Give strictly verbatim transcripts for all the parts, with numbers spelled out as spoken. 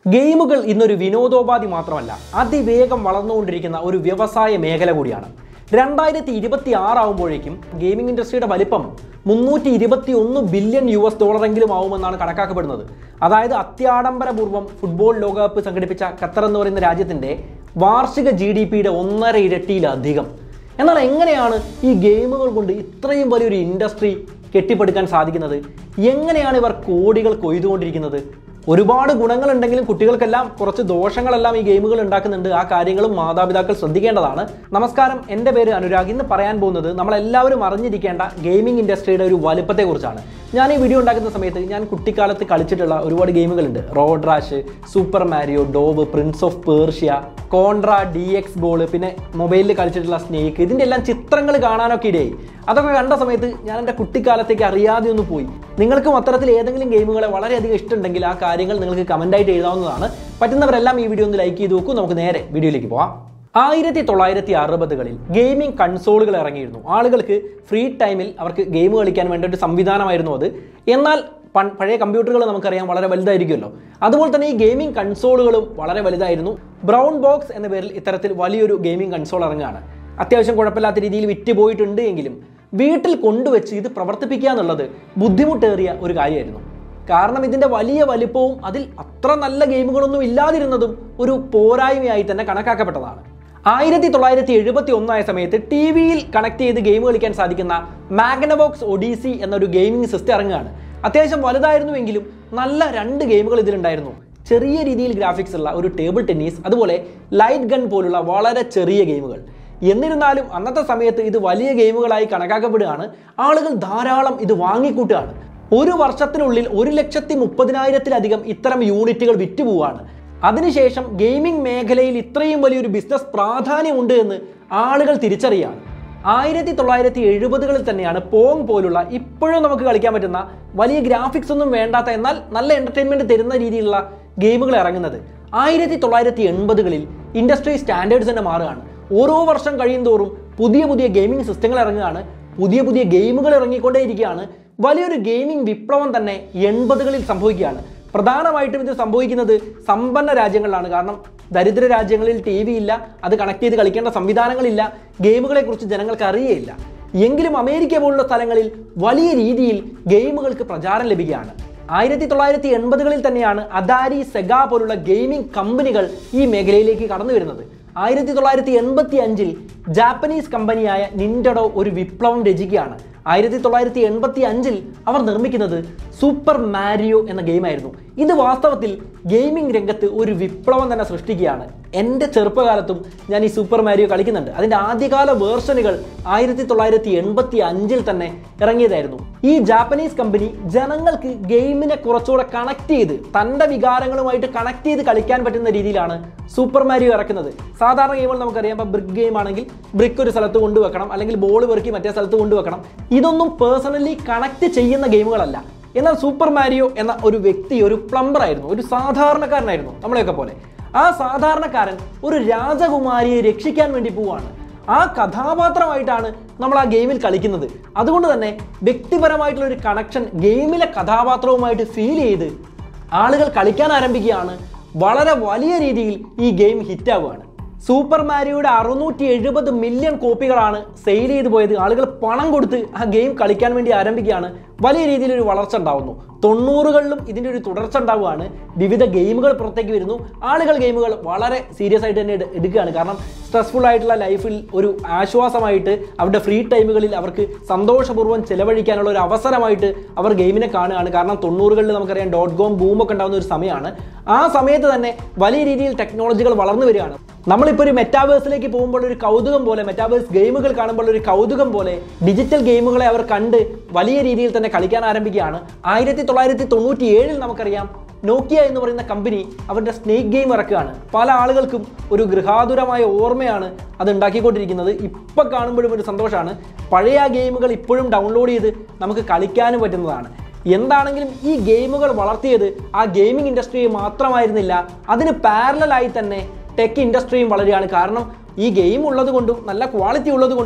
ഗെയിമുകൾ ഇന്നൊരു വിനോദോപാധി മാത്രമല്ല, അതിവേഗം വളർന്നുകൊണ്ടിരിക്കുന്ന ഒരു വ്യവസായ മേഖല കൂടിയാണ്. രണ്ടായിരത്തി ഇരുപത്തി ആറാവുമ്പോഴേക്കും ഗെയിമിംഗ് ഇൻഡസ്ട്രിയുടെ വലിപ്പം മുന്നൂറ്റി ഇരുപത്തി ഒന്ന് ബില്യൺ യു എസ് ഡോളറെങ്കിലും ആവുമെന്നാണ് കണക്കാക്കപ്പെടുന്നത്. അതായത് അത്യാഡംബരപൂർവ്വം ഫുട്ബോൾ ലോകകപ്പ് സംഘടിപ്പിച്ച ഖത്തർ എന്ന് പറയുന്ന രാജ്യത്തിൻ്റെ വാർഷിക ജി ഡി പിയുടെ ഒന്നര ഇരട്ടിയിലധികം. എന്നാൽ എങ്ങനെയാണ് ഈ ഗെയിമുകൾ കൊണ്ട് ഇത്രയും വലിയൊരു ഇൻഡസ്ട്രി കെട്ടിപ്പടുക്കാൻ സാധിക്കുന്നത്? എങ്ങനെയാണ് ഇവർ കോടികൾ കൊയ്തുകൊണ്ടിരിക്കുന്നത്? ഒരുപാട് ഗുണങ്ങളുണ്ടെങ്കിലും കുട്ടികൾക്കെല്ലാം കുറച്ച് ദോഷങ്ങളെല്ലാം ഈ ഗെയിമുകൾ ഉണ്ടാക്കുന്നുണ്ട്. ആ കാര്യങ്ങളും മാതാപിതാക്കൾ ശ്രദ്ധിക്കേണ്ടതാണ്. നമസ്കാരം, എൻ്റെ പേര് അനുരാഗ്. ഇന്ന് പറയാൻ പോകുന്നത് നമ്മളെല്ലാവരും അറിഞ്ഞിരിക്കേണ്ട ഗെയിമിംഗ് ഇൻഡസ്ട്രിയുടെ ഒരു വലുപ്പത്തെക്കുറിച്ചാണ്. ഞാൻ ഈ വീഡിയോ ഉണ്ടാക്കുന്ന സമയത്ത് ഞാൻ കുട്ടിക്കാലത്ത് കളിച്ചിട്ടുള്ള ഒരുപാട് ഗെയിമുകളുണ്ട്. റോഡ് റാഷ്, സൂപ്പർ മാരിയോ, ഡോവ്, Prince of Persia, Contra, D X ball, പിന്നെ മൊബൈലിൽ കളിച്ചിട്ടുള്ള സ്നേക്ക്, ഇതിൻ്റെ എല്ലാം ചിത്രങ്ങൾ കാണാനൊക്കെ ഇടയായി. അതൊക്കെ കണ്ട സമയത്ത് ഞാൻ എൻ്റെ കുട്ടിക്കാലത്തേക്ക് അറിയാതെ ഒന്ന് പോയി. നിങ്ങൾക്കും അത്തരത്തിൽ ഏതെങ്കിലും ഗെയിമുകളെ വളരെയധികം ഇഷ്ടമുണ്ടെങ്കിൽ ആ കാര്യങ്ങൾ നിങ്ങൾക്ക് കമൻ്റായിട്ട് എഴുതാവുന്നതാണ്. പറ്റുന്നവരെല്ലാം ഈ വീഡിയോ ഒന്ന് ലൈക്ക് ചെയ്ത് നോക്കൂ. നമുക്ക് നേരെ വീഡിയോയിലേക്ക് പോവാം. ആയിരത്തി തൊള്ളായിരത്തി അറുപതുകളിൽ ഗെയിമിംഗ് കൺസോളുകൾ ഇറങ്ങിയിരുന്നു. ആളുകൾക്ക് ഫ്രീ ടൈമിൽ അവർക്ക് ഗെയിം കളിക്കാൻ വേണ്ട ഒരു സംവിധാനമായിരുന്നു അത്. എന്നാൽ പഴയ കമ്പ്യൂട്ടറുകൾ നമുക്കറിയാം വളരെ വലുതായിരിക്കുമല്ലോ. അതുപോലെ തന്നെ ഈ ഗെയിമിംഗ് കൺസോളുകളും വളരെ വലുതായിരുന്നു. ബ്രൗൺ ബോക്സ് എന്ന പേരിൽ ഇത്തരത്തിൽ വലിയൊരു ഗെയിമിംഗ് കൺസോൾ ഇറങ്ങുകയാണ്. അത്യാവശ്യം കുഴപ്പമില്ലാത്ത രീതിയിൽ വിറ്റ് പോയിട്ടുണ്ട് എങ്കിലും വീട്ടിൽ കൊണ്ടുവച്ച് ഇത് പ്രവർത്തിപ്പിക്കുക എന്നുള്ളത് ബുദ്ധിമുട്ടേറിയ ഒരു കാര്യമായിരുന്നു. കാരണം ഇതിൻ്റെ വലിയ വലിപ്പവും അതിൽ അത്ര നല്ല ഗെയിമുകളൊന്നും ഇല്ലാതിരുന്നതും ഒരു പോരായ്മയായി തന്നെ കണക്കാക്കപ്പെട്ടതാണ്. ആയിരത്തി തൊള്ളായിരത്തി എഴുപത്തി ഒന്നായ സമയത്ത് ടി വിയിൽ കണക്ട് ചെയ്ത് ഗെയിം കളിക്കാൻ സാധിക്കുന്ന മാഗ്നവോക്സ് ഒഡീസി എന്നൊരു ഗെയിമിംഗ് സിസ്റ്റം ഇറങ്ങുകയാണ്. അത്യാവശ്യം വലുതായിരുന്നുവെങ്കിലും നല്ല രണ്ട് ഗെയിമുകൾ ഇതിലുണ്ടായിരുന്നു. ചെറിയ രീതിയിൽ ഗ്രാഫിക്സ് ഉള്ള ഒരു ടേബിൾ ടെന്നീസ്, അതുപോലെ ലൈറ്റ് ഗൺ പോലുള്ള വളരെ ചെറിയ ഗെയിമുകൾ. എന്നിരുന്നാലും അന്നത്തെ സമയത്ത് ഇത് വലിയ ഗെയിമുകളായി കണക്കാക്കപ്പെടുകയാണ്. ആളുകൾ ധാരാളം ഇത് വാങ്ങിക്കൂട്ടുകയാണ്. ഒരു വർഷത്തിനുള്ളിൽ ഒരു ലക്ഷത്തി മുപ്പതിനായിരത്തിലധികം ഇത്തരം യൂണിറ്റുകൾ വിറ്റുപോവാണ്. അതിനുശേഷം ഗെയിമിംഗ് മേഖലയിൽ ഇത്രയും വലിയൊരു ബിസിനസ് പ്രാധാന്യമുണ്ട് എന്ന് ആളുകൾ തിരിച്ചറിയാണ്. ആയിരത്തി തൊള്ളായിരത്തി എഴുപതുകളിൽ തന്നെയാണ് പോങ് പോലുള്ള ഇപ്പോഴും നമുക്ക് കളിക്കാൻ പറ്റുന്ന വലിയ ഗ്രാഫിക്സ് ഒന്നും വേണ്ടാത്ത എന്നാൽ നല്ല എന്റർടൈൻമെന്റ് തരുന്ന രീതിയിലുള്ള ഗെയിമുകൾ ഇറങ്ങുന്നത്. ആയിരത്തി തൊള്ളായിരത്തി എൺപതുകളിൽ ഇൻഡസ്ട്രി സ്റ്റാൻഡേർഡ്സ് തന്നെ മാറുകയാണ്. ഓരോ വർഷം കഴിയുന്തോറും പുതിയ പുതിയ ഗെയിമിംഗ് സിസ്റ്റങ്ങൾ ഇറങ്ങുകയാണ്. പുതിയ പുതിയ ഗെയിമുകൾ ഇറങ്ങിക്കൊണ്ടേയിരിക്കുകയാണ്. വലിയൊരു ഗെയിമിംഗ് വിപ്ലവം തന്നെ എൺപതുകളിൽ സംഭവിക്കുകയാണ്. പ്രധാനമായിട്ടും ഇത് സംഭവിക്കുന്നത് സമ്പന്ന രാജ്യങ്ങളിലാണ്. കാരണം ദരിദ്ര രാജ്യങ്ങളിൽ ടി വി ഇല്ല, അത് കണക്ട് ചെയ്ത് കളിക്കേണ്ട സംവിധാനങ്ങളില്ല, ഗെയിമുകളെ കുറിച്ച് ജനങ്ങൾക്ക് അറിയേയില്ല. എങ്കിലും അമേരിക്ക പോലുള്ള സ്ഥലങ്ങളിൽ വലിയ രീതിയിൽ ഗെയിമുകൾക്ക് പ്രചാരം ലഭിക്കുകയാണ്. ആയിരത്തി തൊള്ളായിരത്തി എൺപതുകളിൽ തന്നെയാണ് അദാരി, സെഗ പോലുള്ള ഗെയിമിംഗ് കമ്പനികൾ ഈ മേഖലയിലേക്ക് കടന്നു വരുന്നത്. ആയിരത്തി തൊള്ളായിരത്തി എൺപത്തി അഞ്ചിൽ ജാപ്പനീസ് കമ്പനിയായ നിൻറ്റഡോ ഒരു വിപ്ലവം രചിക്കുകയാണ്. ആയിരത്തി തൊള്ളായിരത്തി എൺപത്തി അഞ്ചിൽ അവർ നിർമ്മിക്കുന്നത് സൂപ്പർ മാരിയോ എന്ന ഗെയിമായിരുന്നു. ഇത് വാസ്തവത്തിൽ ഗെയിമിംഗ് രംഗത്ത് ഒരു വിപ്ലവം തന്നെ സൃഷ്ടിക്കുകയാണ്. എൻ്റെ ചെറുപ്പകാലത്തും ഞാൻ ഈ സൂപ്പർ മാരിയോ കളിക്കുന്നുണ്ട്. അതിൻ്റെ ആദ്യകാല വേർഷനുകൾ ആയിരത്തി തൊള്ളായിരത്തി എൺപത്തി അഞ്ചിൽ തന്നെ ഇറങ്ങിയതായിരുന്നു. ഈ ജാപ്പനീസ് കമ്പനി ജനങ്ങൾക്ക് ഗെയിമിനെ കുറച്ചുകൂടെ കണക്ട് ചെയ്ത് തൻ്റെ വികാരങ്ങളുമായിട്ട് കണക്ട് ചെയ്ത് കളിക്കാൻ പറ്റുന്ന രീതിയിലാണ് സൂപ്പർ മാരിയോ ഇറക്കുന്നത്. സാധാരണ ഗെയിമുകൾ നമുക്കറിയാം. ഇപ്പോൾ ബ്രിക്ക് ഗെയിം ആണെങ്കിൽ ബ്രിക്ക് ഒരു സ്ഥലത്ത് കൊണ്ടുവെക്കണം, അല്ലെങ്കിൽ ബോൾ പെറുക്കി മറ്റേ സ്ഥലത്ത് കൊണ്ടുവെക്കണം. ഇതൊന്നും പേഴ്സണലി കണക്ട് ചെയ്യുന്ന ഗെയിമുകളല്ല. എന്നാൽ സൂപ്പർ മാരിയോ എന്ന ഒരു വ്യക്തി ഒരു പ്ലംബർ ആയിരുന്നു, ഒരു സാധാരണക്കാരനായിരുന്നു, നമ്മളെയൊക്കെ പോലെ. ആ സാധാരണക്കാരൻ ഒരു രാജകുമാരിയെ രക്ഷിക്കാൻ വേണ്ടി പോവുകയാണ്. ആ കഥാപാത്രമായിട്ടാണ് നമ്മൾ ആ ഗെയിമിൽ കളിക്കുന്നത്. അതുകൊണ്ട് തന്നെ വ്യക്തിപരമായിട്ടുള്ള ഒരു കണക്ഷൻ ഗെയിമിലെ കഥാപാത്രവുമായിട്ട് ഫീൽ ചെയ്ത് ആളുകൾ കളിക്കാൻ ആരംഭിക്കുകയാണ്. വളരെ വലിയ രീതിയിൽ ഈ ഗെയിം ഹിറ്റാവുകയാണ്. സൂപ്പർ മാരിയോയുടെ അറുന്നൂറ്റി എഴുപത് മില്യൺ കോപ്പികളാണ് സെയിൽ ചെയ്തു പോയത്. ആളുകൾ പണം കൊടുത്ത് ആ ഗെയിം കളിക്കാൻ വേണ്ടി ആരംഭിക്കുകയാണ്. വലിയ രീതിയിലൊരു വളർച്ച ഉണ്ടാവുന്നു. തൊണ്ണൂറുകളിലും ഇതിൻ്റെ ഒരു തുടർച്ച ഉണ്ടാവുകയാണ്. വിവിധ ഗെയിമുകൾ പുറത്തേക്ക് വരുന്നു. ആളുകൾ ഗെയിമുകൾ വളരെ സീരിയസ് ആയിട്ട് തന്നെ എടുക്കുകയാണ്. കാരണം സ്ട്രെസ്ഫുൾ ആയിട്ടുള്ള ലൈഫിൽ ഒരു ആശ്വാസമായിട്ട് അവരുടെ ഫ്രീ ടൈമുകളിൽ അവർക്ക് സന്തോഷപൂർവ്വം ചിലവഴിക്കാനുള്ള ഒരു അവസരമായിട്ട് അവർ ഗെയിമിനെ കാണുകയാണ്. കാരണം തൊണ്ണൂറുകളിൽ നമുക്കറിയാം ഡോട്ട് കോം ബൂമൊക്കെ ഉണ്ടാകുന്ന ഒരു സമയമാണ്. ആ സമയത്ത് തന്നെ വലിയ രീതിയിൽ ടെക്നോളജികൾ വളർന്നു വരികയാണ്. നമ്മളിപ്പോൾ ഒരു മെറ്റാവേഴ്സിലേക്ക് പോകുമ്പോൾ ഒരു കൗതുകം പോലെ, മെറ്റാവേഴ്സ് ഗെയിമുകൾ കാണുമ്പോൾ ഒരു കൗതുകം പോലെ ഡിജിറ്റൽ ഗെയിമുകളെ അവർ കണ്ട് വലിയ രീതിയിൽ തന്നെ കളിക്കാൻ ആരംഭിക്കുകയാണ്. ആയിരത്തി തൊള്ളായിരത്തി തൊണ്ണൂറ്റി ഏഴിൽ നമുക്കറിയാം നോക്കിയ എന്ന് പറയുന്ന കമ്പനി അവരുടെ സ്നേക്ക് ഗെയിം ഇറക്കുകയാണ്. പല ആളുകൾക്കും ഒരു ഗൃഹാതുരമായ ഓർമ്മയാണ് അത് ഉണ്ടാക്കിക്കൊണ്ടിരിക്കുന്നത്. ഇപ്പം കാണുമ്പോഴും ഒരു സന്തോഷമാണ്. പഴയ ഗെയിമുകൾ ഇപ്പോഴും ഡൗൺലോഡ് ചെയ്ത് നമുക്ക് കളിക്കാനും പറ്റുന്നതാണ്. എന്താണെങ്കിലും ഈ ഗെയിമുകൾ വളർത്തിയത് ആ ഗെയിമിംഗ് ഇൻഡസ്ട്രിയെ മാത്രമായിരുന്നില്ല, അതിന് പാരലലായി തന്നെ ടെക് ഇൻഡസ്ട്രിയും വളരുകയാണ്. കാരണം ഈ ഗെയിം ഉള്ളത് കൊണ്ടും നല്ല ക്വാളിറ്റി ഉള്ളത് കൊണ്ടും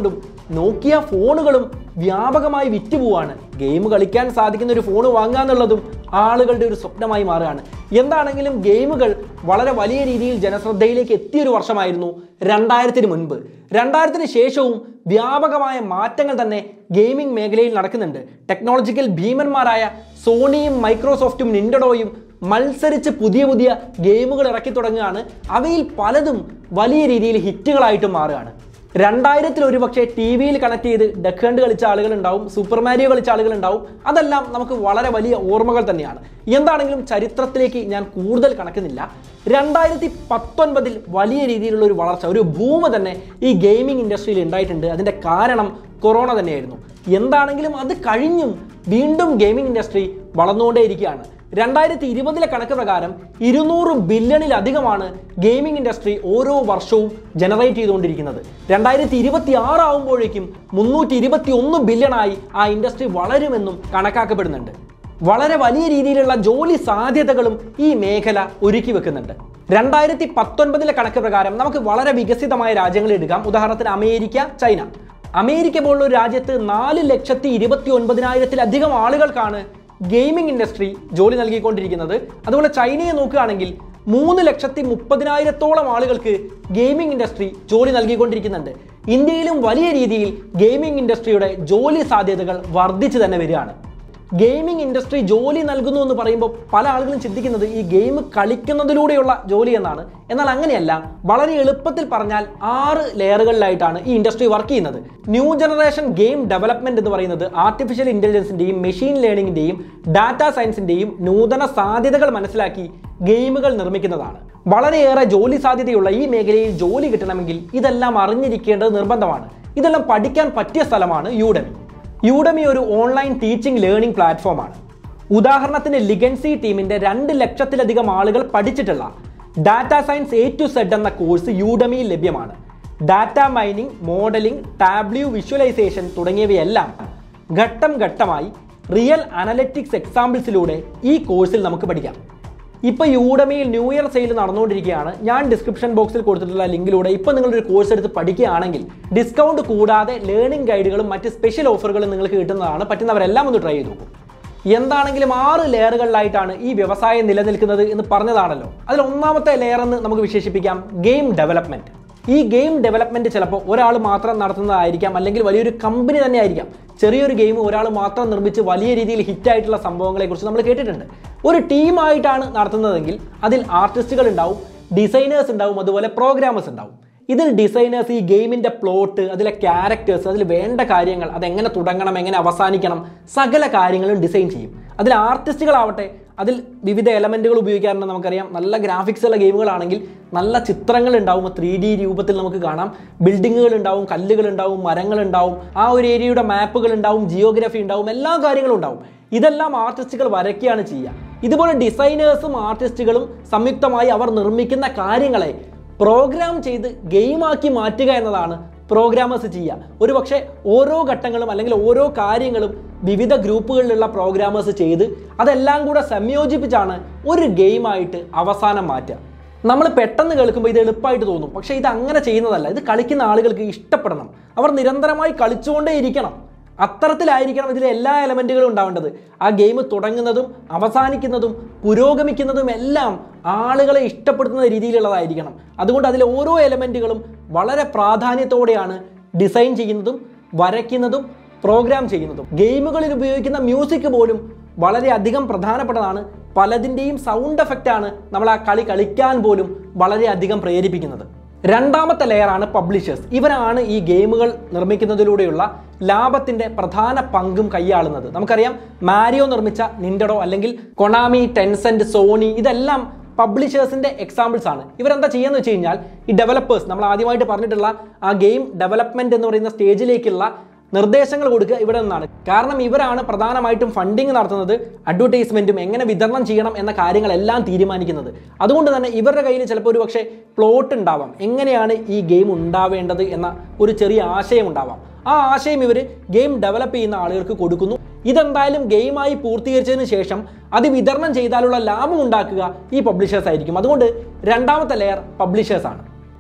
നോക്കിയ ഫോണുകളും വ്യാപകമായി വിറ്റുപോവാണ്. ഗെയിം കളിക്കാൻ സാധിക്കുന്ന ഒരു ഫോൺ വാങ്ങുക എന്നുള്ളതും ആളുകളുടെ ഒരു സ്വപ്നമായി മാറുകയാണ്. എന്താണെങ്കിലും ഗെയിമുകൾ വളരെ വലിയ രീതിയിൽ ജനശ്രദ്ധയിലേക്ക് എത്തിയൊരു വർഷമായിരുന്നു രണ്ടായിരത്തിന് മുൻപ്. രണ്ടായിരത്തിന് ശേഷവും വ്യാപകമായ മാറ്റങ്ങൾ തന്നെ ഗെയിമിംഗ് മേഖലയിൽ നടക്കുന്നുണ്ട്. ടെക്നോളജിക്കൽ ഭീമന്മാരായ സോണിയും മൈക്രോസോഫ്റ്റും നിൻഡഡോയും മത്സരിച്ച് പുതിയ പുതിയ ഗെയിമുകൾ ഇറക്കി തുടങ്ങുകയാണ്. അവയിൽ പലതും വലിയ രീതിയിൽ ഹിറ്റുകളായിട്ട് മാറുകയാണ്. രണ്ടായിരത്തിൽ ഒരു പക്ഷേ ടി വിയിൽ കണക്ട് ചെയ്ത് ഡക്ക് ഹണ്ട് കളിച്ച ആളുകളുണ്ടാവും, സൂപ്പർ മാരിയോ കളിച്ച ആളുകളുണ്ടാവും. അതെല്ലാം നമുക്ക് വളരെ വലിയ ഓർമ്മകൾ തന്നെയാണ്. എന്താണെങ്കിലും ചരിത്രത്തിലേക്ക് ഞാൻ കൂടുതൽ കണക്കുന്നില്ല. രണ്ടായിരത്തി പത്തൊൻപതിൽ വലിയ രീതിയിലുള്ള ഒരു വളർച്ച, ഒരു ഭൂമി തന്നെ ഈ ഗെയിമിംഗ് ഇൻഡസ്ട്രിയിൽ ഉണ്ടായിട്ടുണ്ട്. അതിൻ്റെ കാരണം കൊറോണ തന്നെയായിരുന്നു. എന്താണെങ്കിലും അത് കഴിഞ്ഞും വീണ്ടും ഗെയിമിംഗ് ഇൻഡസ്ട്രി വളർന്നുകൊണ്ടേയിരിക്കുകയാണ്. രണ്ടായിരത്തി ഇരുപതിലെ കണക്ക് പ്രകാരം ഇരുന്നൂറ് ബില്യണിലധികമാണ് ഗെയിമിംഗ് ഇൻഡസ്ട്രി ഓരോ വർഷവും ജനറേറ്റ് ചെയ്തുകൊണ്ടിരിക്കുന്നത്. രണ്ടായിരത്തി ഇരുപത്തി ആറ് ആവുമ്പോഴേക്കും മുന്നൂറ്റി ഇരുപത്തി ഒന്ന് ബില്യണായി ആ ഇൻഡസ്ട്രി വളരുമെന്നും കണക്കാക്കപ്പെടുന്നുണ്ട്. വളരെ വലിയ രീതിയിലുള്ള ജോലി സാധ്യതകളും ഈ മേഖല ഒരുക്കി വെക്കുന്നുണ്ട്. രണ്ടായിരത്തി പത്തൊൻപതിലെ കണക്ക് പ്രകാരം നമുക്ക് വളരെ വികസിതമായ രാജ്യങ്ങൾ എടുക്കാം. ഉദാഹരണത്തിന് അമേരിക്ക, ചൈന. അമേരിക്ക പോലുള്ള ഒരു രാജ്യത്ത് നാല് ലക്ഷത്തി ഇരുപത്തി ഒൻപതിനായിരത്തിലധികം ആളുകൾക്കാണ് ഗെയിമിംഗ് ഇൻഡസ്ട്രി ജോലി നൽകിക്കൊണ്ടിരിക്കുന്നത്. അതുപോലെ ചൈനയെ നോക്കുകയാണെങ്കിൽ മൂന്ന് ലക്ഷത്തി മുപ്പതിനായിരത്തോളം ആളുകൾക്ക് ഗെയിമിംഗ് ഇൻഡസ്ട്രി ജോലി നൽകിക്കൊണ്ടിരിക്കുന്നുണ്ട്. ഇന്ത്യയിലും വലിയ രീതിയിൽ ഗെയിമിംഗ് ഇൻഡസ്ട്രിയുടെ ജോലി സാധ്യതകൾ വർദ്ധിച്ചു തന്നെ വരികയാണ്. ഗെയിമിംഗ് ഇൻഡസ്ട്രി ജോലി നൽകുന്നു എന്ന് പറയുമ്പോൾ പല ആളുകളും ചിന്തിക്കുന്നത് ഈ ഗെയിം കളിക്കുന്നതിലൂടെയുള്ള ജോലി എന്നാണ്. എന്നാൽ അങ്ങനെയല്ല. വളരെ എളുപ്പത്തിൽ പറഞ്ഞാൽ ആറ് ലെയറുകളിലായിട്ടാണ് ഈ ഇൻഡസ്ട്രി വർക്ക് ചെയ്യുന്നത്. ന്യൂ ജനറേഷൻ ഗെയിം ഡെവലപ്മെന്റ് എന്ന് പറയുന്നത് ആർട്ടിഫിഷ്യൽ ഇന്റലിജൻസിന്റെയും മെഷീൻ ലേണിംഗിന്റെയും ഡാറ്റാ സയൻസിന്റെയും നൂതന സാധ്യതകൾ മനസ്സിലാക്കി ഗെയിമുകൾ നിർമ്മിക്കുന്നതാണ്. വളരെയേറെ ജോലി സാധ്യതയുള്ള ഈ മേഖലയിൽ ജോലി കിട്ടണമെങ്കിൽ ഇതെല്ലാം അറിഞ്ഞിരിക്കേണ്ടത് നിർബന്ധമാണ്. ഇതെല്ലാം പഠിക്കാൻ പറ്റിയ സ്ഥലമാണ് യൂഡമി. യൂഡമി ഒരു ഓൺലൈൻ ടീച്ചിങ് ലേണിംഗ് പ്ലാറ്റ്ഫോമാണ്. ഉദാഹരണത്തിന് ലിഗൻസി ടീമിന്റെ രണ്ട് ലക്ഷത്തിലധികം ആളുകൾ പഠിച്ചിട്ടുള്ള data science A to Z എന്ന കോഴ്സ് യൂഡമിയിൽ ലഭ്യമാണ്. Data mining, modelling, Tableau visualisation തുടങ്ങിയവയെല്ലാം ഘട്ടം ഘട്ടമായി റിയൽ അനലറ്റിക്സ് എക്സാമ്പിൾസിലൂടെ ഈ കോഴ്സിൽ നമുക്ക് പഠിക്കാം. ഇപ്പോൾ യൂഡമിയിൽ ന്യൂ ഇയർ സെയിൽ നടന്നുകൊണ്ടിരിക്കുകയാണ്. ഞാൻ ഡിസ്ക്രിപ്ഷൻ ബോക്സിൽ കൊടുത്തിട്ടുള്ള ലിങ്കിലൂടെ ഇപ്പോൾ നിങ്ങളൊരു കോഴ്സ് എടുത്ത് പഠിക്കുകയാണെങ്കിൽ ഡിസ്കൗണ്ട് കൂടാതെ ലേണിംഗ് ഗൈഡുകളും മറ്റ് സ്പെഷ്യൽ ഓഫറുകളും നിങ്ങൾക്ക് കിട്ടുന്നതാണ്. പറ്റുന്നവരെല്ലാം ഒന്ന് ട്രൈ ചെയ്ത് നോക്കും. എന്താണെങ്കിലും ആറ് ലെയറുകളിലായിട്ടാണ് ഈ വ്യവസായം നിലനിൽക്കുന്നത് എന്ന് പറഞ്ഞതാണല്ലോ. അതിൽ ഒന്നാമത്തെ ലെയർ എന്ന് നമുക്ക് വിശേഷിപ്പിക്കാം ഗെയിം ഡെവലപ്മെന്റ്. ഈ ഗെയിം ഡെവലപ്മെന്റ് ചിലപ്പോൾ ഒരാൾ മാത്രം നടത്തുന്നതായിരിക്കാം, അല്ലെങ്കിൽ വലിയൊരു കമ്പനി തന്നെ ആയിരിക്കാം. ചെറിയൊരു ഗെയിം ഒരാൾ മാത്രം നിർമ്മിച്ച് വലിയ രീതിയിൽ ഹിറ്റായിട്ടുള്ള സംഭവങ്ങളെക്കുറിച്ച് നമ്മൾ കേട്ടിട്ടുണ്ട്. ഒരു ടീമായിട്ടാണ് നടത്തുന്നതെങ്കിൽ അതിൽ ആർട്ടിസ്റ്റുകൾ ഉണ്ടാവും, ഡിസൈനേഴ്സ് ഉണ്ടാവും, അതുപോലെ പ്രോഗ്രാമേഴ്സ് ഉണ്ടാവും. ഇതിൽ ഡിസൈനേഴ്സ് ഈ ഗെയിമിൻ്റെ പ്ലോട്ട്, അതിലെ ക്യാരക്ടേഴ്സ്, അതിൽ വേണ്ട കാര്യങ്ങൾ, അതെങ്ങനെ തുടങ്ങണം, എങ്ങനെ അവസാനിക്കണം, സകല കാര്യങ്ങളും ഡിസൈൻ ചെയ്യും. അതിൽ ആർട്ടിസ്റ്റുകളാവട്ടെ അതിൽ വിവിധ എലമെൻറ്റുകൾ ഉപയോഗിക്കാറുണ്ട്. നമുക്കറിയാം, നല്ല ഗ്രാഫിക്സ് ഉള്ള ഗെയിമുകളാണെങ്കിൽ നല്ല ചിത്രങ്ങൾ ഉണ്ടാവും, ത്രീ ഡി രൂപത്തിൽ നമുക്ക് കാണാം. ബിൽഡിങ്ങുകൾ ഉണ്ടാവും, കല്ലുകൾ ഉണ്ടാവും, മരങ്ങൾ ഉണ്ടാവും, ആ ഒരു ഏരിയയുടെ മാപ്പുകൾ ഉണ്ടാവും, ജിയോഗ്രഫി ഉണ്ടാവും, എല്ലാ കാര്യങ്ങളും ഉണ്ടാവും. ഇതെല്ലാം ആർട്ടിസ്റ്റുകൾ വരയ്ക്കുകയാണ് ചെയ്യുക. ഇതുപോലെ ഡിസൈനേഴ്സും ആർട്ടിസ്റ്റുകളും സംയുക്തമായി അവർ നിർമ്മിക്കുന്ന കാര്യങ്ങളെ പ്രോഗ്രാം ചെയ്ത് ഗെയിമാക്കി മാറ്റുക എന്നതാണ് പ്രോഗ്രാമേഴ്സ് ചെയ്യുക. ഒരു പക്ഷേ ഓരോ ഘട്ടങ്ങളും അല്ലെങ്കിൽ ഓരോ കാര്യങ്ങളും വിവിധ ഗ്രൂപ്പുകളിലുള്ള പ്രോഗ്രാമേഴ്സ് ചെയ്ത് അതെല്ലാം കൂടെ സംയോജിപ്പിച്ചാണ് ഒരു ഗെയിമായിട്ട് അവസാനം മാറ്റുക. നമ്മൾ പെട്ടെന്ന് കേൾക്കുമ്പോൾ ഇത് എളുപ്പമായിട്ട് തോന്നും. പക്ഷേ ഇത് അങ്ങനെ ചെയ്യുന്നതല്ല. ഇത് കളിക്കുന്ന ആളുകൾക്ക് ഇഷ്ടപ്പെടണം. അവർ നിരന്തരമായി കളിച്ചുകൊണ്ടേ ഇരിക്കണം. അത്തരത്തിലായിരിക്കണം ഇതിലെ എല്ലാ എലമെൻറ്റുകളും ഉണ്ടാവേണ്ടത്. ആ ഗെയിം തുടങ്ങുന്നതും അവസാനിക്കുന്നതും പുരോഗമിക്കുന്നതും എല്ലാം ആളുകളെ ഇഷ്ടപ്പെടുത്തുന്ന രീതിയിലുള്ളതായിരിക്കണം. അതുകൊണ്ട് അതിലെ ഓരോ എലമെൻറ്റുകളും വളരെ പ്രാധാന്യത്തോടെയാണ് ഡിസൈൻ ചെയ്യുന്നതും വരയ്ക്കുന്നതും പ്രോഗ്രാം ചെയ്യുന്നതും. ഗെയിമുകളിൽ ഉപയോഗിക്കുന്ന മ്യൂസിക് പോലും വളരെയധികം പ്രധാനപ്പെട്ടതാണ്. പലതിൻ്റെയും സൗണ്ട് എഫക്റ്റാണ് നമ്മൾ ആ കളി കളിക്കാൻ പോലും വളരെയധികം പ്രേരിപ്പിക്കുന്നത്. രണ്ടാമത്തെ ലെയറാണ് പബ്ലിഷേഴ്സ്. ഇവരാണ് ഈ ഗെയിമുകൾ നിർമ്മിക്കുന്നതിലൂടെയുള്ള ലാഭത്തിൻ്റെ പ്രധാന പങ്കും കൈയാളുന്നത്. നമുക്കറിയാം, മാരിയോ നിർമ്മിച്ച നിൻഡഡോ അല്ലെങ്കിൽ കൊണാമി, ടെൻസെന്റ്, സോണി ഇതെല്ലാം പബ്ലിഷേഴ്സിൻ്റെ എക്സാമ്പിൾസ് ആണ്. ഇവരെന്താ ചെയ്യുകയെന്ന് വെച്ച് കഴിഞ്ഞാൽ ഈ ഡെവലപ്പേഴ്സ്, നമ്മൾ ആദ്യമായിട്ട് പറഞ്ഞിട്ടുള്ള ആ ഗെയിം ഡെവലപ്മെൻറ്റ് എന്ന് പറയുന്ന സ്റ്റേജിലേക്കുള്ള നിർദ്ദേശങ്ങൾ കൊടുക്കുക ഇവിടെ നിന്നാണ്. കാരണം ഇവരാണ് പ്രധാനമായിട്ടും ഫണ്ടിങ് നടത്തുന്നത്, അഡ്വർടൈസ്മെൻറ്റും എങ്ങനെ വിതരണം ചെയ്യണം എന്ന കാര്യങ്ങളെല്ലാം തീരുമാനിക്കുന്നത്. അതുകൊണ്ട് തന്നെ ഇവരുടെ കയ്യിൽ ചിലപ്പോൾ ഒരു പക്ഷേ പ്ലോട്ട് ഉണ്ടാവാം, എങ്ങനെയാണ് ഈ ഗെയിം ഉണ്ടാവേണ്ടത് എന്ന ഒരു ചെറിയ ആശയം ഉണ്ടാവാം. ആ ആശയം ഇവർ ഗെയിം ഡെവലപ്പ് ചെയ്യുന്ന ആളുകൾക്ക് കൊടുക്കുന്നു. ഇതെന്തായാലും ഗെയിമായി പൂർത്തീകരിച്ചതിന് ശേഷം അത് വിതരണം ചെയ്താലുള്ള ലാഭം ഉണ്ടാക്കുക ഈ പബ്ലിഷേഴ്സ് ആയിരിക്കും. അതുകൊണ്ട് രണ്ടാമത്തെ ലെയർ പബ്ലിഷേഴ്സാണ്.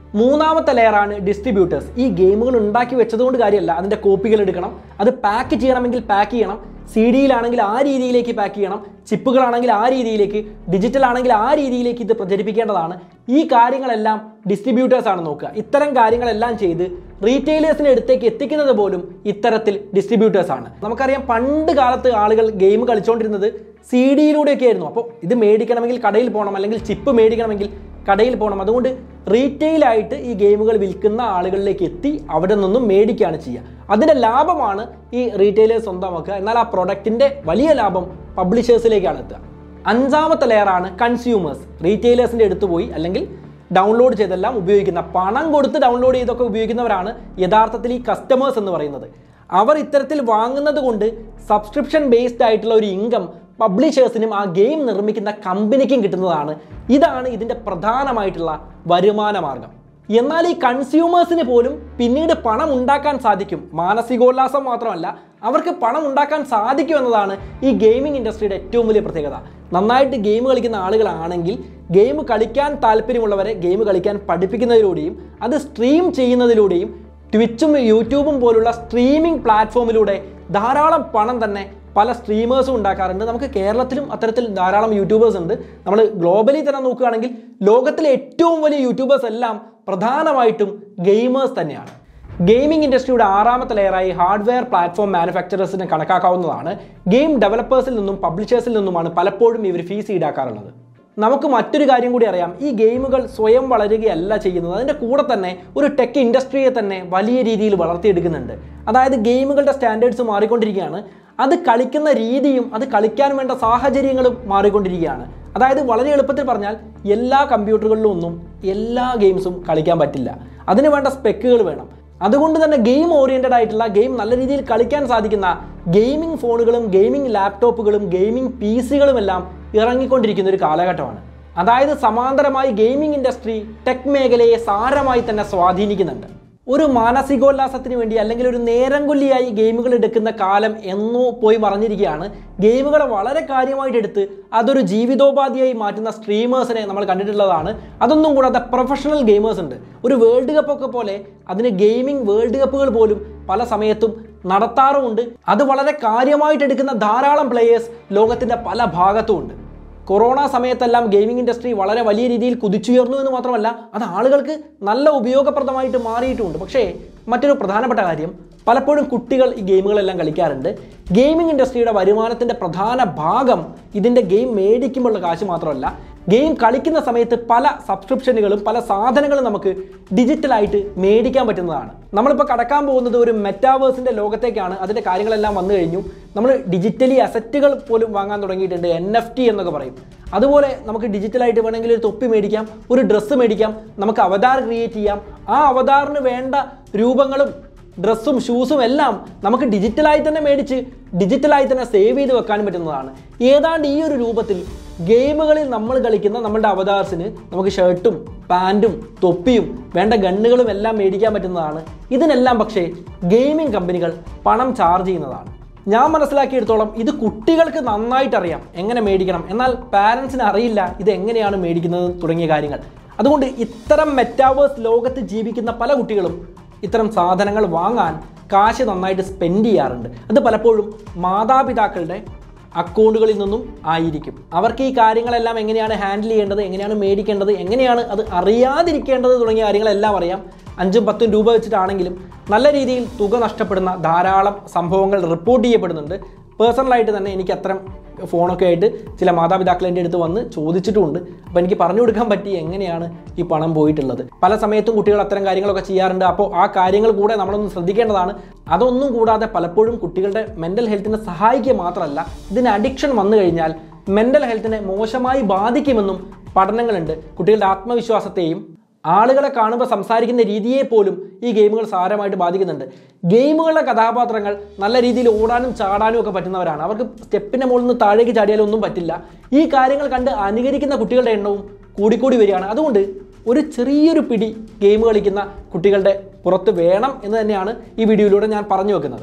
മൂന്നാമത്തെ ലെയറാണ് ഡിസ്ട്രിബ്യൂട്ടേഴ്സ്. ഈ ഗെയിമുകൾ ഉണ്ടാക്കി വെച്ചതുകൊണ്ട് കാര്യമല്ല, അതിൻ്റെ കോപ്പികൾ എടുക്കണം, അത് പാക്ക് ചെയ്യണമെങ്കിൽ പാക്ക് ചെയ്യണം, സി ഡിയിലാണെങ്കിൽ ആ രീതിയിലേക്ക് പാക്ക് ചെയ്യണം, ചിപ്പുകളാണെങ്കിൽ ആ രീതിയിലേക്ക്, ഡിജിറ്റൽ ആണെങ്കിൽ ആ രീതിയിലേക്ക് ഇത് പ്രചരിപ്പിക്കേണ്ടതാണ്. ഈ കാര്യങ്ങളെല്ലാം ഡിസ്ട്രിബ്യൂട്ടേഴ്സാണ് നോക്കുക. ഇത്തരം കാര്യങ്ങളെല്ലാം ചെയ്ത് റീറ്റെയിലേഴ്സിൻ്റെ അടുത്തേക്ക് എത്തിക്കുന്നത് പോലും ഇത്തരത്തിൽ ഡിസ്ട്രിബ്യൂട്ടേഴ്സാണ്. നമുക്കറിയാം പണ്ട് കാലത്ത് ആളുകൾ ഗെയിം കളിച്ചുകൊണ്ടിരുന്നത് സി ഡിയിലൂടെയൊക്കെ ആയിരുന്നു. അപ്പോൾ ഇത് മേടിക്കണമെങ്കിൽ കടയിൽ പോകണം, അല്ലെങ്കിൽ ചിപ്പ് മേടിക്കണമെങ്കിൽ കടയിൽ പോകണം. അതുകൊണ്ട് റീറ്റെയിലായിട്ട് ഈ ഗെയിമുകൾ വിൽക്കുന്ന ആളുകളിലേക്ക് എത്തി അവിടെ നിന്നും മേടിക്കുകയാണ് ചെയ്യുക. അതിൻ്റെ ലാഭമാണ് ഈ റീറ്റെയിലേഴ്സ് സ്വന്തമാക്കുക. എന്നാൽ ആ പ്രൊഡക്റ്റിൻ്റെ വലിയ ലാഭം പബ്ലിഷേഴ്സിലേക്കാണ് എത്തുക. അഞ്ചാമത്തെ ലെയറാണ് കൺസ്യൂമേഴ്സ്. റീറ്റെയിലേഴ്സിൻ്റെ അടുത്ത് പോയി അല്ലെങ്കിൽ ഡൗൺലോഡ് ചെയ്തെല്ലാം ഉപയോഗിക്കുന്ന, പണം കൊടുത്ത് ഡൗൺലോഡ് ചെയ്തൊക്കെ ഉപയോഗിക്കുന്നവരാണ് യഥാർത്ഥത്തിൽ ഈ കസ്റ്റമേഴ്സ് എന്ന് പറയുന്നത്. അവർ ഇത്തരത്തിൽ വാങ്ങുന്നത് കൊണ്ട് സബ്സ്ക്രിപ്ഷൻ ബേസ്ഡ് ആയിട്ടുള്ള ഒരു ഇൻകം പബ്ലിഷേഴ്സിനും ആ ഗെയിം നിർമ്മിക്കുന്ന കമ്പനിക്കും കിട്ടുന്നതാണ്. ഇതാണ് ഇതിൻ്റെ പ്രധാനമായിട്ടുള്ള വരുമാന മാർഗം. എന്നാൽ ഈ കൺസ്യൂമേഴ്സിന് പോലും പിന്നീട് പണം ഉണ്ടാക്കാൻ സാധിക്കും. മാനസികോല്ലാസം മാത്രമല്ല, അവർക്ക് പണം ഉണ്ടാക്കാൻ സാധിക്കും എന്നതാണ് ഈ ഗെയിമിംഗ് ഇൻഡസ്ട്രിയുടെ ഏറ്റവും വലിയ പ്രത്യേകത. നന്നായിട്ട് ഗെയിം കളിക്കുന്ന ആളുകളാണെങ്കിൽ ഗെയിം കളിക്കാൻ താല്പര്യമുള്ളവരെ ഗെയിം കളിക്കാൻ പഠിപ്പിക്കുന്നതിലൂടെയും അത് സ്ട്രീം ചെയ്യുന്നതിലൂടെയും ട്വിച്ചും യൂട്യൂബും പോലുള്ള സ്ട്രീമിംഗ് പ്ലാറ്റ്ഫോമിലൂടെ ധാരാളം പണം തന്നെ പല സ്ട്രീമേഴ്സും ഉണ്ടാക്കാറുണ്ട്. നമുക്ക് കേരളത്തിലും അത്തരത്തിൽ ധാരാളം യൂട്യൂബേഴ്സ് ഉണ്ട്. നമ്മൾ ഗ്ലോബലി തന്നെ നോക്കുകയാണെങ്കിൽ ലോകത്തിലെ ഏറ്റവും വലിയ യൂട്യൂബേഴ്സ് എല്ലാം പ്രധാനമായിട്ടും ഗെയിമേഴ്സ് തന്നെയാണ്. ഗെയിമിംഗ് ഇൻഡസ്ട്രിയുടെ ആറാമത്തെ ലെയറായി ഹാർഡ്വെയർ പ്ലാറ്റ്ഫോം മാനുഫാക്ചറേഴ്സിനെ കണക്കാക്കാവുന്നതാണ്. ഗെയിം ഡെവലപ്പേഴ്സിൽ നിന്നും പബ്ലിഷേഴ്സിൽ നിന്നുമാണ് പലപ്പോഴും ഇവർ ഫീസ് ഈടാക്കാറുള്ളത്. നമുക്ക് മറ്റൊരു കാര്യം കൂടി അറിയാം. ഈ ഗെയിമുകൾ സ്വയം വളരുകയല്ല ചെയ്യുന്നത്, അതിൻ്റെ കൂടെ തന്നെ ഒരു ടെക് ഇൻഡസ്ട്രിയെ തന്നെ വലിയ രീതിയിൽ വളർത്തിയെടുക്കുന്നുണ്ട്. അതായത് ഗെയിമുകളുടെ സ്റ്റാൻഡേർഡ്സ് മാറിക്കൊണ്ടിരിക്കുകയാണ്, അത് കളിക്കുന്ന രീതിയും അത് കളിക്കാൻ വേണ്ട സാഹചര്യങ്ങളും മാറിക്കൊണ്ടിരിക്കുകയാണ്. അതായത് വളരെ എളുപ്പത്തിൽ പറഞ്ഞാൽ എല്ലാ കമ്പ്യൂട്ടറുകളിലും ഒന്നും എല്ലാ ഗെയിംസും കളിക്കാൻ പറ്റില്ല, അതിന് വേണ്ട സ്പെക്കുകൾ വേണം. അതുകൊണ്ട് തന്നെ ഗെയിം ഓറിയൻറ്റഡ് ആയിട്ടുള്ള, ഗെയിം നല്ല രീതിയിൽ കളിക്കാൻ സാധിക്കുന്ന ഗെയിമിംഗ് ഫോണുകളും ഗെയിമിംഗ് ലാപ്ടോപ്പുകളും ഗെയിമിംഗ് പി സികളും എല്ലാം ഇറങ്ങിക്കൊണ്ടിരിക്കുന്ന ഒരു കാലഘട്ടമാണ്. അതായത് സമാന്തരമായി ഗെയിമിംഗ് ഇൻഡസ്ട്രി ടെക് മേഖലയെ സാരമായി തന്നെ സ്വാധീനിക്കുന്നുണ്ട്. ഒരു മാനസികോല്ലാസത്തിന് വേണ്ടി അല്ലെങ്കിൽ ഒരു നേരം കൊല്ലിയായി ഗെയിമുകൾ എടുക്കുന്ന കാലം എന്നോ പോയി മറഞ്ഞിരിക്കുകയാണ്. ഗെയിമുകളെ വളരെ കാര്യമായിട്ട് എടുത്ത് അതൊരു ജീവിതോപാധിയായി മാറ്റുന്ന സ്ട്രീമേഴ്സിനെ നമ്മൾ കണ്ടിട്ടുള്ളതാണ്. അതൊന്നും കൂടാതെ പ്രൊഫഷണൽ ഗെയിമേഴ്സ് ഉണ്ട്. ഒരു വേൾഡ് കപ്പൊക്കെ പോലെ അതിന് ഗെയിമിംഗ് വേൾഡ് കപ്പുകൾ പോലും പല സമയത്തും നടത്താറുമുണ്ട്. അത് വളരെ കാര്യമായിട്ട് എടുക്കുന്ന ധാരാളം പ്ലേയേഴ്സ് ലോകത്തിൻ്റെ പല ഭാഗത്തും ഉണ്ട്. കൊറോണ സമയത്തെല്ലാം ഗെയിമിംഗ് ഇൻഡസ്ട്രി വളരെ വലിയ രീതിയിൽ കുതിച്ചുയർന്നു എന്ന് മാത്രമല്ല, അത് ആളുകൾക്ക് നല്ല ഉപയോഗപ്രദമായിട്ട് മാറിയിട്ടുമുണ്ട്. പക്ഷേ മറ്റൊരു പ്രധാനപ്പെട്ട കാര്യം, പലപ്പോഴും കുട്ടികൾ ഈ ഗെയിമുകളെല്ലാം കളിക്കാറുണ്ട്. ഗെയിമിംഗ് ഇൻഡസ്ട്രിയുടെ വരുമാനത്തിൻ്റെ പ്രധാന ഭാഗം ഇതിൻ്റെ ഗെയിം മേടിക്കുമ്പോഴുള്ള കാശ് മാത്രമല്ല, ഗെയിം കളിക്കുന്ന സമയത്ത് പല സബ്സ്ക്രിപ്ഷനുകളും പല സാധനങ്ങളും നമുക്ക് ഡിജിറ്റലായിട്ട് മേടിക്കാൻ പറ്റുന്നതാണ്. നമ്മളിപ്പോൾ കടക്കാൻ പോകുന്നത് ഒരു മെറ്റാവേഴ്സിൻ്റെ ലോകത്തേക്കാണ്. അതിൻ്റെ കാര്യങ്ങളെല്ലാം വന്നു കഴിഞ്ഞു. നമ്മൾ ഡിജിറ്റലി അസറ്റുകൾ പോലും വാങ്ങാൻ തുടങ്ങിയിട്ടുണ്ട്, എൻ എഫ് ടി എന്നൊക്കെ പറയും. അതുപോലെ നമുക്ക് ഡിജിറ്റലായിട്ട് വേണമെങ്കിൽ ഒരു തൊപ്പി മേടിക്കാം, ഒരു ഡ്രസ്സ് മേടിക്കാം, നമുക്ക് അവതാർ ക്രിയേറ്റ് ചെയ്യാം. ആ അവതാറിന് വേണ്ട രൂപങ്ങളും ഡ്രസ്സും ഷൂസും എല്ലാം നമുക്ക് ഡിജിറ്റലായി തന്നെ മേടിച്ച് ഡിജിറ്റലായി തന്നെ സേവ് ചെയ്ത് വെക്കാൻ പറ്റുന്നതാണ്. ഏതാണ്ട് ഈ ഒരു രൂപത്തിൽ ഗെയിമുകളിൽ നമ്മൾ കളിക്കുന്ന നമ്മളുടെ അവതാർസിന് നമുക്ക് ഷർട്ടും പാൻറ്റും തൊപ്പിയും വേണ്ട ഗണ്ണുകളും എല്ലാം മേടിക്കാൻ പറ്റുന്നതാണ്. ഇതിനെല്ലാം പക്ഷേ ഗെയിമിംഗ് കമ്പനികൾ പണം ചാർജ് ചെയ്യുന്നതാണ്. ഞാൻ മനസ്സിലാക്കിയെടുത്തോളം ഇത് കുട്ടികൾക്ക് നന്നായിട്ടറിയാം എങ്ങനെ മേടിക്കണം, എന്നാൽ പാരൻസിന് അറിയില്ല ഇത് എങ്ങനെയാണ് മേടിക്കുന്നത് തുടങ്ങിയ കാര്യങ്ങൾ. അതുകൊണ്ട് ഇത്തരം മെറ്റാവേഴ്സ് ലോകത്ത് ജീവിക്കുന്ന പല കുട്ടികളും ഇത്തരം സാധനങ്ങൾ വാങ്ങാൻ കാശ് നന്നായിട്ട് സ്പെൻഡ് ചെയ്യാറുണ്ട്. അത് പലപ്പോഴും മാതാപിതാക്കളുടെ അക്കൗണ്ടുകളിൽ നിന്നും ആയിരിക്കും. അവർക്ക് ഈ കാര്യങ്ങളെല്ലാം എങ്ങനെയാണ് ഹാൻഡിൽ ചെയ്യേണ്ടത്, എങ്ങനെയാണ് മേടിക്കേണ്ടത്, എങ്ങനെയാണ് അത് അറിയാതിരിക്കേണ്ടത് തുടങ്ങിയ കാര്യങ്ങളെല്ലാം അറിയാം. അഞ്ചും പത്തും രൂപ വെച്ചിട്ടാണെങ്കിലും നല്ല രീതിയിൽ തുക നഷ്ടപ്പെടുന്ന ധാരാളം സംഭവങ്ങൾ റിപ്പോർട്ട് ചെയ്യപ്പെടുന്നുണ്ട്. പേഴ്സണലായിട്ട് തന്നെ എനിക്ക് അത്തരം ഫോണൊക്കെ ആയിട്ട് ചില മാതാപിതാക്കൾ എൻ്റെ അടുത്ത് വന്ന് ചോദിച്ചിട്ടുമുണ്ട്. അപ്പോൾ എനിക്ക് പറഞ്ഞു കൊടുക്കാൻ പറ്റി എങ്ങനെയാണ് ഈ പണം പോയിട്ടുള്ളത്. പല സമയത്തും കുട്ടികൾ അത്തരം കാര്യങ്ങളൊക്കെ ചെയ്യാറുണ്ട്. അപ്പോൾ ആ കാര്യങ്ങൾ കൂടെ നമ്മളൊന്ന് ശ്രദ്ധിക്കേണ്ടതാണ്. അതൊന്നും കൂടാതെ പലപ്പോഴും കുട്ടികളുടെ മെൻ്റൽ ഹെൽത്തിനെ സഹായിക്കുക മാത്രമല്ല, ഇതിന് അഡിക്ഷൻ വന്നു കഴിഞ്ഞാൽ മെൻ്റൽ ഹെൽത്തിനെ മോശമായി ബാധിക്കുമെന്നും പഠനങ്ങളുണ്ട്. കുട്ടികളുടെ ആത്മവിശ്വാസത്തെയും ആളുകളെ കാണുമ്പോൾ സംസാരിക്കുന്ന രീതിയെ പോലും ഈ ഗെയിമുകൾ സാരമായിട്ട് ബാധിക്കുന്നുണ്ട്. ഗെയിമുകളുടെ കഥാപാത്രങ്ങൾ നല്ല രീതിയിൽ ഓടാനും ചാടാനും ഒക്കെ പറ്റുന്നവരാണ്. അവർക്ക് സ്റ്റെപ്പിൻ്റെ മുകളിൽ നിന്ന് താഴേക്ക് ചാടിയാലും ഒന്നും പറ്റില്ല. ഈ കാര്യങ്ങൾ കണ്ട് അനുകരിക്കുന്ന കുട്ടികളുടെ എണ്ണവും കൂടിക്കൂടി വരികയാണ്. അതുകൊണ്ട് ഒരു ചെറിയൊരു പിടി ഗെയിം കളിക്കുന്ന കുട്ടികളുടെ പുറത്ത് വേണം എന്ന് തന്നെയാണ് ഈ വീഡിയോയിലൂടെ ഞാൻ പറഞ്ഞു വെക്കുന്നത്.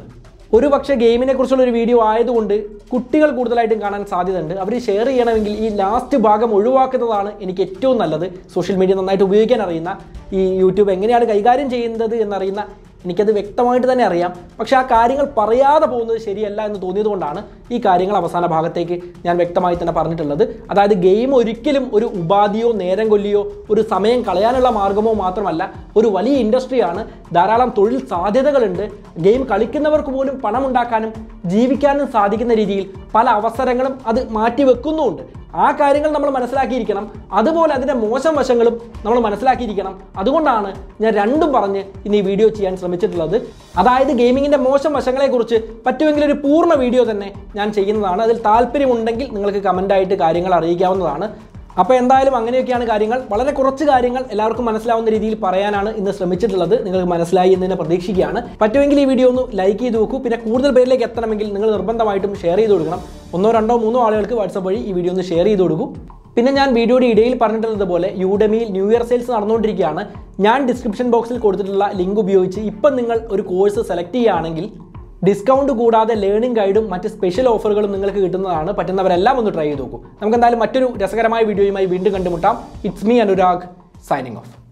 ഒരു പക്ഷേ ഗെയിമിനെ കുറിച്ചുള്ള ഒരു വീഡിയോ ആയതുകൊണ്ട് കുട്ടികൾ കൂടുതലായിട്ടും കാണാൻ സാധ്യതയുണ്ട്. അവർ ഷെയർ ചെയ്യണമെങ്കിൽ ഈ ലാസ്റ്റ് ഭാഗം ഒഴിവാക്കുന്നതാണ് എനിക്ക് ഏറ്റവും നല്ലത്. സോഷ്യൽ മീഡിയ നന്നായിട്ട് ഉപയോഗിക്കാൻ അറിയുന്ന, ഈ യൂട്യൂബ് എങ്ങനെയാണ് കൈകാര്യം ചെയ്യുന്നത് എന്നറിയുന്ന എനിക്കത് വ്യക്തമായിട്ട് തന്നെ അറിയാം. പക്ഷേ ആ കാര്യങ്ങൾ പറയാതെ പോകുന്നത് ശരിയല്ല എന്ന് തോന്നിയതുകൊണ്ടാണ് ഈ കാര്യങ്ങൾ അവസാന ഭാഗത്തേക്ക് ഞാൻ വ്യക്തമായി തന്നെ പറഞ്ഞിട്ടുള്ളത്. അതായത് ഗെയിം ഒരിക്കലും ഒരു ഉപാധിയോ നേരം കൊല്ലിയോ ഒരു സമയം കളയാനുള്ള മാർഗമോ മാത്രമല്ല, ഒരു വലിയ ഇൻഡസ്ട്രിയാണ്. ധാരാളം തൊഴിൽ സാധ്യതകളുണ്ട്. ഗെയിം കളിക്കുന്നവർക്ക് പോലും പണം ഉണ്ടാക്കാനും ജീവിക്കാനും സാധിക്കുന്ന രീതിയിൽ പല അവസരങ്ങളും അത് മാറ്റിവെക്കുന്നുമുണ്ട്. ആ കാര്യങ്ങൾ നമ്മൾ മനസ്സിലാക്കിയിരിക്കണം. അതുപോലെ അതിൻ്റെ മോശം വശങ്ങളും നമ്മൾ മനസ്സിലാക്കിയിരിക്കണം. അതുകൊണ്ടാണ് ഞാൻ രണ്ടും പറഞ്ഞ് ഇന്ന് ഈ വീഡിയോ ചെയ്യാൻ ശ്രമിച്ചിട്ടുള്ളത്. അതായത് ഗെയിമിങ്ങിൻ്റെ മോശം വശങ്ങളെക്കുറിച്ച് പറ്റുമെങ്കിൽ ഒരു പൂർണ്ണ വീഡിയോ തന്നെ ഞാൻ ചെയ്യുന്നതാണ്. അതിൽ താല്പര്യമുണ്ടെങ്കിൽ നിങ്ങൾക്ക് കമൻ്റായിട്ട് കാര്യങ്ങൾ അറിയിക്കാവുന്നതാണ്. അപ്പോൾ എന്തായാലും അങ്ങനെയൊക്കെയാണ് കാര്യങ്ങൾ. വളരെ കുറച്ച് കാര്യങ്ങൾ എല്ലാവർക്കും മനസ്സിലാവുന്ന രീതിയിൽ പറയാനാണ് ഇന്ന് ശ്രമിച്ചിട്ടുള്ളത്. നിങ്ങൾക്ക് മനസ്സിലായി എന്ന് തന്നെ പ്രതീക്ഷിക്കുകയാണ്. പറ്റുമെങ്കിൽ ഈ വീഡിയോ ഒന്ന് ലൈക്ക് ചെയ്ത് നോക്കൂ. പിന്നെ കൂടുതൽ പേരിലേക്ക് എത്തണമെങ്കിൽ നിങ്ങൾ നിർബന്ധമായിട്ടും ഷെയർ ചെയ്ത് കൊടുക്കണം. ഒന്നോ രണ്ടോ മൂന്നോ ആളുകൾക്ക് വാട്സപ്പ് വഴി ഈ വീഡിയോ ഒന്ന് ഷെയർ ചെയ്ത് കൊടുക്കൂ. പിന്നെ ഞാൻ വീഡിയോയുടെ ഇടയിൽ പറഞ്ഞിട്ടുള്ളത് പോലെ യൂഡമിയിൽ ന്യൂ ഇയർ സെയിൽസ് നടന്നുകൊണ്ടിരിക്കുകയാണ്. ഞാൻ ഡിസ്ക്രിപ്ഷൻ ബോക്സിൽ കൊടുത്തിട്ടുള്ള ലിങ്ക് ഉപയോഗിച്ച് ഇപ്പം നിങ്ങൾ ഒരു കോഴ്സ് സെലക്ട് ചെയ്യുകയാണെങ്കിൽ ഡിസ്കൗണ്ട് കൂടാതെ ലേണിംഗ് ഗൈഡും മറ്റ് സ്പെഷ്യൽ ഓഫറുകളും നിങ്ങൾക്ക് കിട്ടുന്നതാണ്. പറ്റുന്നവരെല്ലാം ഒന്ന് ട്രൈ ചെയ്ത് നോക്കൂ. നമുക്ക് എന്തായാലും മറ്റൊരു രസകരമായ വീഡിയോയുമായി വീണ്ടും കണ്ടുമുട്ടാം. It's me Anurag, signing of.